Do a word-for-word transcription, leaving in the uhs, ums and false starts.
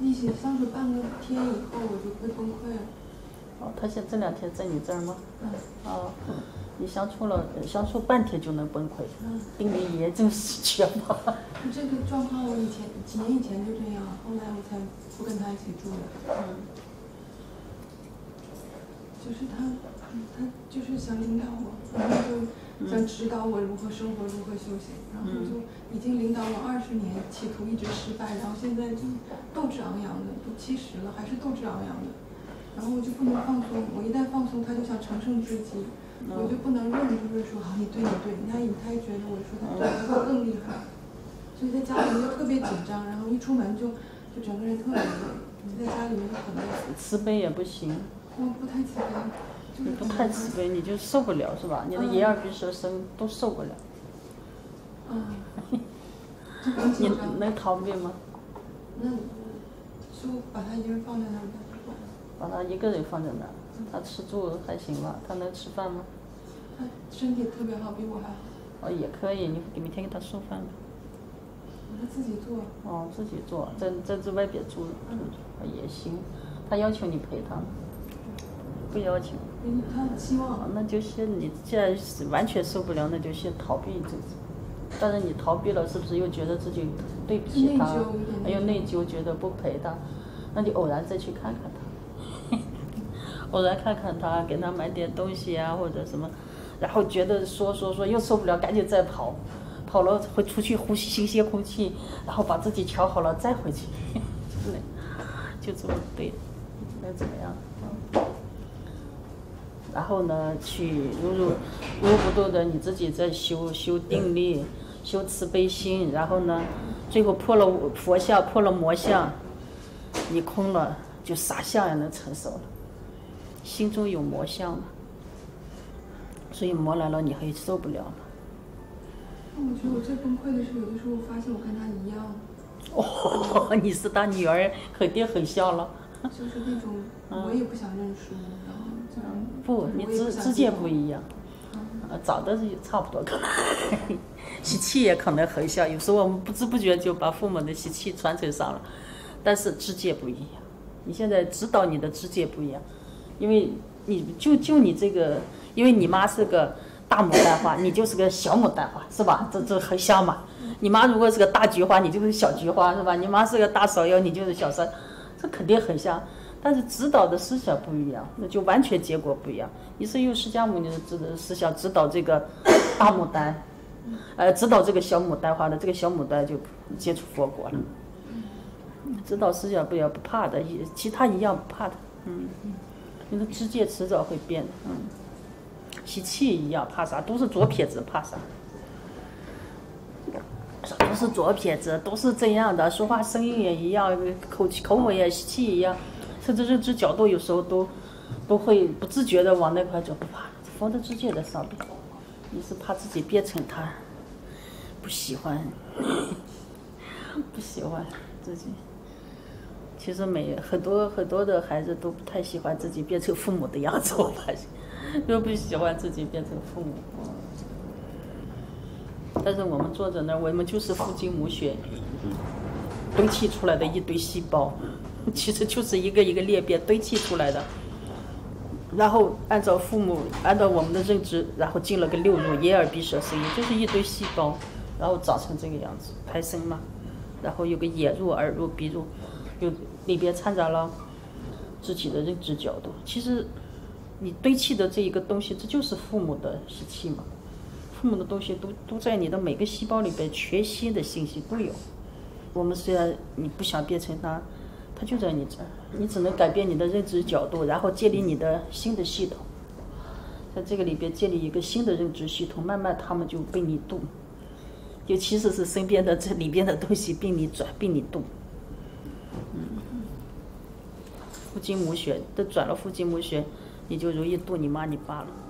一起相处半个天以后，我就会崩溃了。 哦，他现这两天在你这儿吗？ 嗯。 哦，你相处了相处半天就能崩溃， 嗯， 病理严重失去了。 这个状况我以前几年以前就这样，后来我才不跟他一起住的。 嗯。 就是他，他就是想领导我，然后就想指导我如何生活，如何修行，然后就已经领导我二十年，企图一直失败，然后现在就斗志昂扬的，都七十了还是斗志昂扬的，然后我就不能放松，我一旦放松，他就想乘胜追击，我就不能认，就是说好你对你对，人家以他也觉得我说他对他更厉害，所以在家里面就特别紧张，然后一出门就就整个人特别累，你在家里面就很累。 慈悲也不行。 我不太慈悲。 你不太慈悲，你就受不了是吧？你的眼耳鼻舌身都受不了。 嗯。 你能逃避吗？ 那就把他一个人放在那儿呗。 把他一个人放在那儿，他吃住还行吧？他能吃饭吗？ 他身体特别好，比我还好。 哦，也可以，你每天给他送饭呗。 他自己做。 哦，自己做，在在这外边住住也行。他要求你陪他吗？不要求。 嗯，他希望。 那就先你既然完全受不了，那就先逃避这种。但是你逃避了，是不是又觉得自己对不起他，还有内疚，觉得不陪他？那你偶然再去看看他，偶然看看他，给他买点东西啊，或者什么，然后觉得说说说又受不了，赶紧再跑，跑了会出去呼吸新鲜空气，然后把自己调好了再回去，就这么对，那怎么样？然后呢，去如如如不动的你自己在修修定力，修慈悲心，然后呢，最后破了佛相，破了魔相，你空了，就啥相也能承受了。心中有魔相嘛，所以魔来了你还受不了嘛。 我觉得我最崩溃的是，有的时候我发现我跟他一样。 哦，你是他女儿，肯定很像了。 就是那种，我也不想认输，然后这样。 不，你知知见不一样，呃，长得是差不多，可能习气也可能很像。有时候我们不知不觉就把父母的习气传承上了，但是知见不一样。你现在知道你的知见不一样，因为你就就你这个，因为你妈是个大牡丹花，你就是个小牡丹花，是吧？这这很像嘛。你妈如果是个大菊花，你就是小菊花，是吧？你妈是个大芍药，你就是小芍，这肯定很像。但是指导的思想不一样，那就完全结果不一样。你是用释迦牟尼的指的思想指导这个大牡丹，呃，指导这个小牡丹花的，这个小牡丹就接触佛国了。指导思想不要不怕的，其他一样不怕的。嗯，你的知见迟早会变的。嗯，习气一样，怕啥？都是左撇子，怕啥？都是左撇子，都是这样的，说话声音也一样，口气口吻也习气一样。甚至认知角度有时候都都会不自觉的往那块走，不怕佛的知见在上面，你是怕自己变成他，不喜欢，不喜欢自己。其实每很多很多的孩子都不太喜欢自己变成父母的样子，我发现都不喜欢自己变成父母。但是我们坐在那儿，我们就是父精母血堆砌出来的一堆细胞。其实就是一个一个裂变堆砌出来的，然后按照父母按照我们的认知，然后进了个六入眼耳鼻舌身意，就是一堆细胞，然后长成这个样子胎生嘛，然后有个眼入耳入鼻入，有里边掺杂了自己的认知角度。其实你堆砌的这一个东西，这就是父母的习气嘛，父母的东西都都在你的每个细胞里边，全新的信息都有。我们虽然你不想变成他，它就在你这儿，你只能改变你的认知角度，然后建立你的新的系统，在这个里边建立一个新的认知系统，慢慢他们就被你度，就其实是身边的这里边的东西被你转，被你度。嗯，父精母血都转了父精母血，你就容易度你妈你爸了。